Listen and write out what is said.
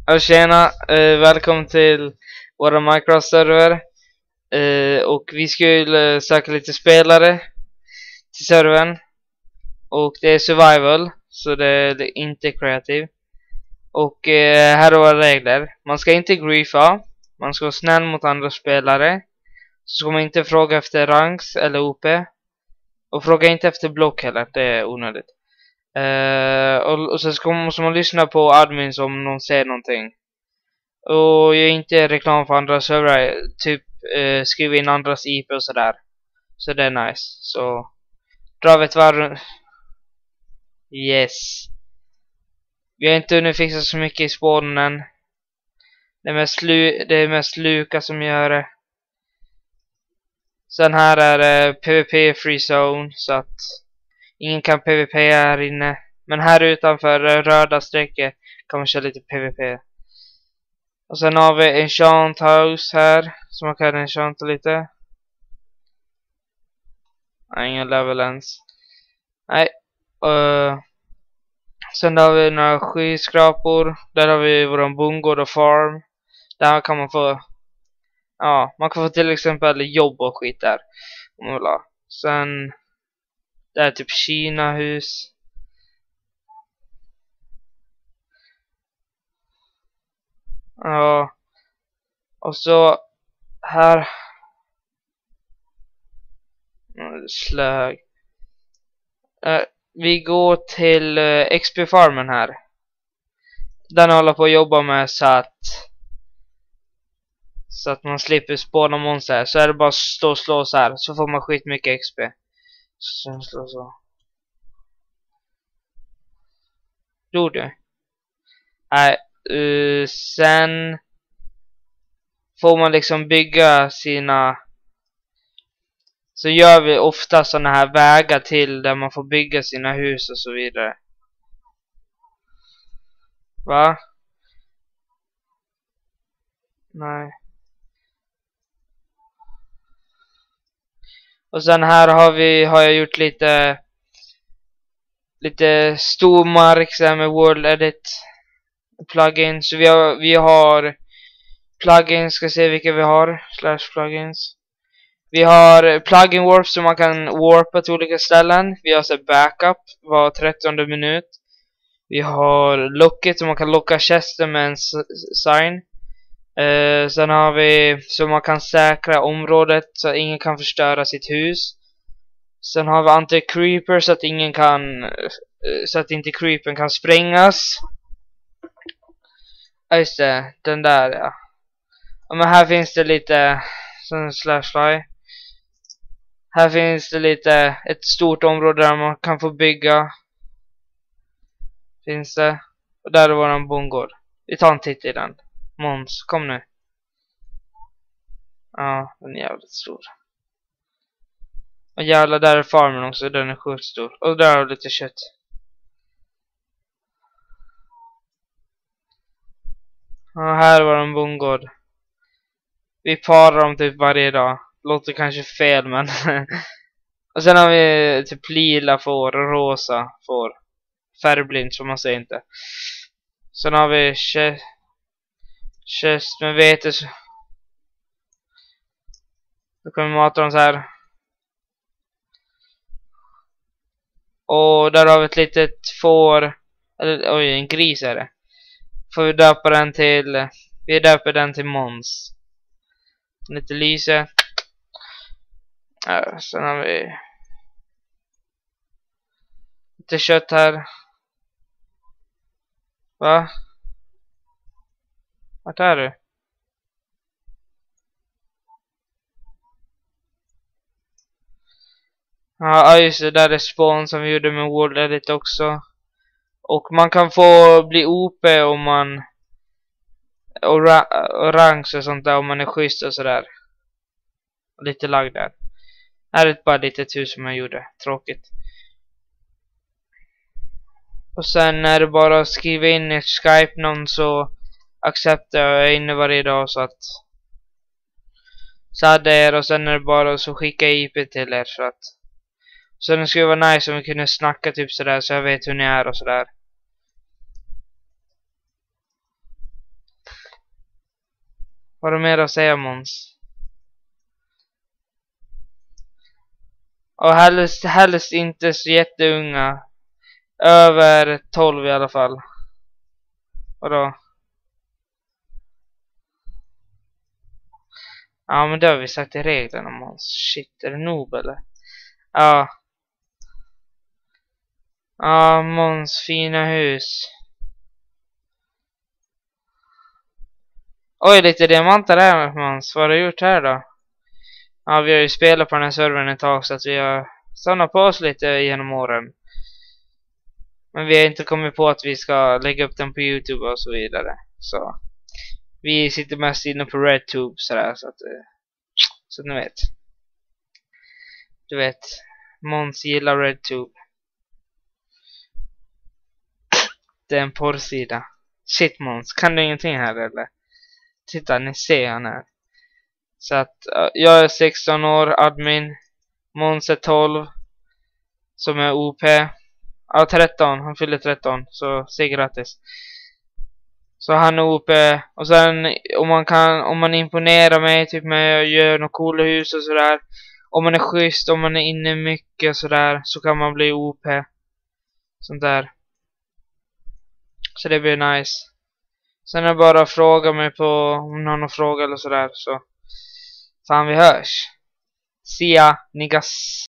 Ja, tjena, välkommen till våra Minecraft-server. Och vi skulle söka lite spelare till servern. Och det är survival, så det är inte kreativ. Och här är våra regler. Man ska inte griefa, man ska vara snäll mot andra spelare. Så ska man inte fråga efter ranks eller OP. Och fråga inte efter block heller, det är onödigt. Och så måste man lyssna på admins om någon säger någonting. Och jag är inte reklam för andra servrar, typ skriva in andras IP och sådär. Så det är nice. Så drar vi ett varv. Yes. Vi har inte hunnit fixa så mycket i spånen. Det är mest Luka som gör det. Sen här är det PvP free zone, så att ingen kan PvP här inne. Men här utanför röda strecket kan man köra lite PvP. Och sen har vi enchant house här, så man kan enchanta lite. Nej, ingen level ens. Nej. Sen har vi några skyskrapor. Där har vi våran bondgård och farm. Där kan man få... Ja, man kan få till exempel jobb och skit där. Om man vill ha. Sen... Där är typ Kina-hus. Ja. Och så... Här... Slög. Vi går till XP-farmen här. Den håller på att jobba med så att man slipper spåna monster. Så är det bara stå och slå så här. Så får man skit mycket XP. Så slå så. Gjorde du? Nej. Sen får man liksom bygga sina... Så gör vi ofta såna här vägar till där man får bygga sina hus och så vidare. Va? Nej. Och sen här har jag gjort lite stor mark så här med World Edit plugin. Så vi har plugins, ska se vilka vi har. /plugins. Vi har plugin warp så man kan warpa till olika ställen. Vi har så backup var 30:e minut. Vi har locket så man kan locka chesten med en sign. Sen har vi så man kan säkra området så att ingen kan förstöra sitt hus. Sen har vi anti-creeper så att ingen kan så att inte creepern kan sprängas. Ja, just det, den där ja. Men här finns det lite sån /fly. Här finns det lite ett stort område där man kan få bygga. Finns det. Och där är våran bondgård. Vi tar en titt i den. Måns, kom nu. Ja, den är jävligt stor. Och jävlar, där är farmen också. Den är sjukt stor. Och där har vi lite kött. Ja, här var en bondgård. Vi parar dem typ varje dag. Låter kanske fel, men... Och sen har vi typ lila får, rosa får. Färgblind, som man säger inte. Sen har vi chest med vete. Då kan vi mata dem så här. Och där har vi ett litet får. Eller, oj, en gris är det. Får vi döpa den till... Vi döper den till Måns. Lite lyse. Sen har vi... Lite kött här. Va? Vart är du? Ja, just det. Där är spawn som vi gjorde med World Edit också. Och man kan få bli OP om man... Och ranks och sånt där om man är schysst och sådär. Lite lag där. Här är bara lite hus som jag gjorde. Tråkigt. Och sen är det bara att skriva in ett Skype-namn så accepterar jag inne varje dag så att sadda er och sen är det bara så skicka IP till er så att så det skulle vara nice om vi kunde snacka typ sådär så jag vet hur ni är och sådär. Vad har du mer att säga, Måns? Och helst inte så jätteunga. Över 12 i alla fall. Vadå? Ja, men det har vi sagt i reglerna, Måns. Shit, är det noob eller? Ja. Ja, Måns fina hus. Oj, lite diamanter här, Måns. Vad har du gjort här då? Ja, vi har ju spelat på den här servern ett tag så att vi har stannat på oss lite genom åren. Men vi har inte kommit på att vi ska lägga upp den på YouTube och så vidare. Så vi sitter mest inne på RedTube sådär så att ni vet. Du vet, Måns gillar RedTube. Det är en porrsida. Shit, Måns, kan du ingenting här eller? Titta, ni ser han här. Så att jag är 16 år, admin. Måns är 12. Som är OP. Ja, 13. Han fyller 13. Så säg grattis. Så han är OP. Och sen om man imponerar mig typ med att göra några coola hus och sådär. Om man är schysst, om man är inne mycket sådär. Så kan man bli OP. Sånt där. Så det blir nice. Sen är det bara att fråga mig på om någon har fråga eller sådär. Så fan, vi hörs. See ya, niggas.